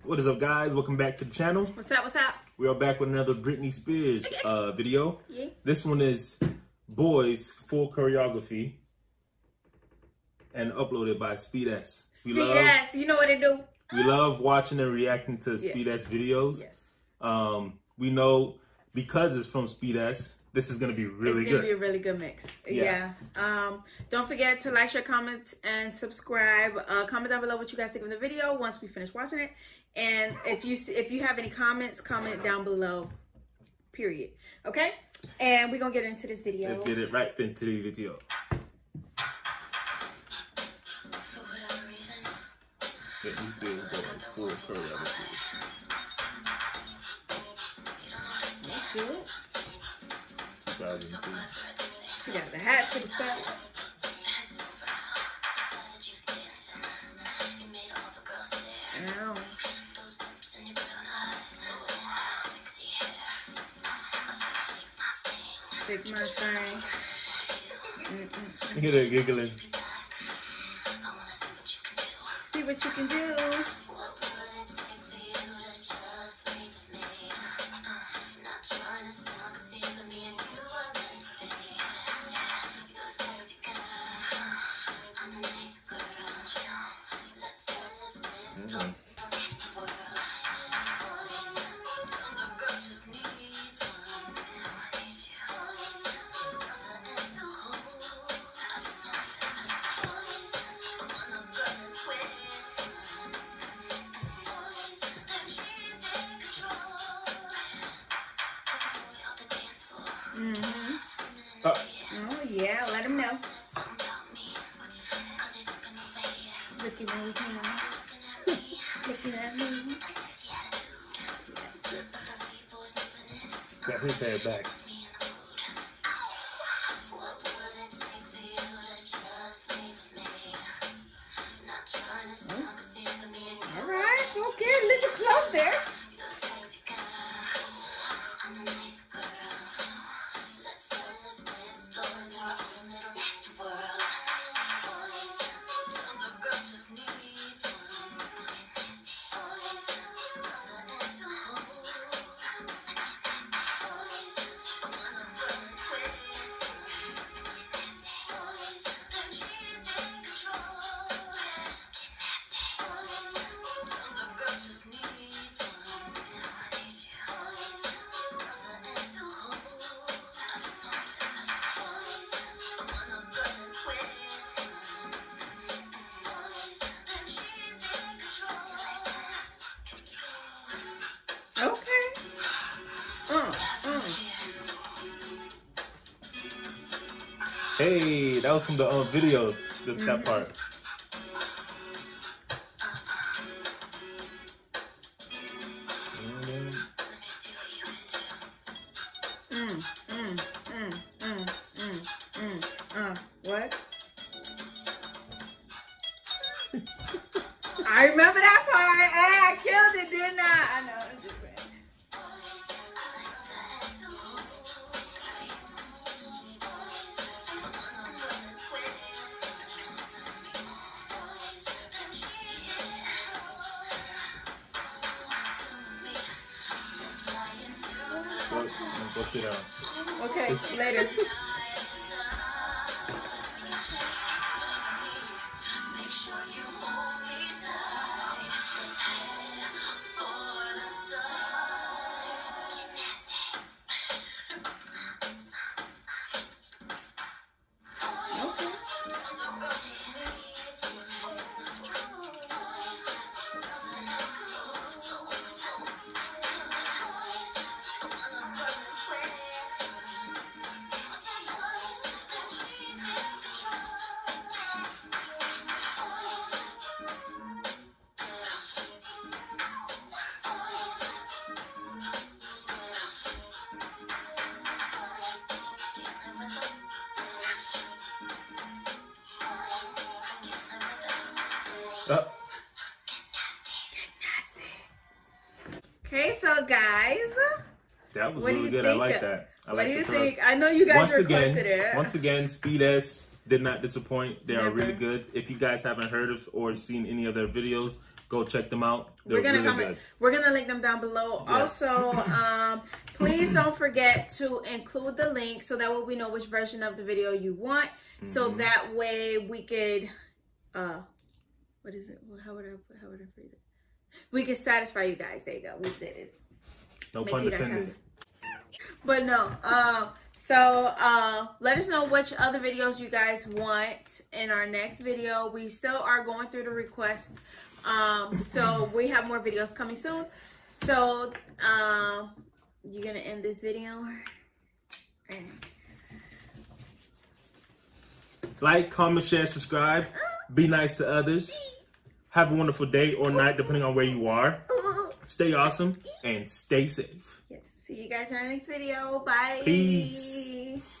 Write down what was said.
What is up, guys? Welcome back to the channel. What's up? What's up? We are back with another Britney Spears video. Yeah. This one is Boys full choreography and uploaded by Speed S. Speed S, you know what it do. We love watching and reacting to Speed S videos. Yes. We know because it's from Speed S, this is gonna be really good. It's gonna be a really good mix. Yeah. Don't forget to like, share, comment, and subscribe. Comment down below what you guys think of the video once we finish watching it. And if you have any comments, comment down below. Period. Okay. And we're gonna get into this video. Let's get it right into the video. Britney Spears goes full choreography. Cute. 2002. She got the hat to the side. Ow. Shake my thing. Look at her giggling. See what you can do. Oh yeah, let him know. Looking at me. Looking at me. Got his hair back. All right, okay, a little close there. Okay. Hey, that was from the videos. This that part. What? I remember that part. Hey, I killed it, didn't I? I know. I'm just saying. Go sit down. Okay, later. Okay, so guys, that was really good. I like that. What do you think? I know you guys requested it. Once again, Speed S did not disappoint. They are really good. If you guys haven't heard of or seen any of their videos, Go check them out. We're gonna link them down below. Yeah. Also, please don't forget to include the link so that way we know which version of the video you want. So that way we could, what is it? How would I phrase it? We can satisfy you guys. There you go. We did it. No pun intended. But no. So let us know which other videos you guys want in our next video. We still are going through the requests. So we have more videos coming soon. So you're gonna end this video. Like, comment, share, subscribe. Be nice to others. Have a wonderful day or night, depending on where you are. Stay awesome and stay safe. Yes. See you guys in our next video. Bye. Peace.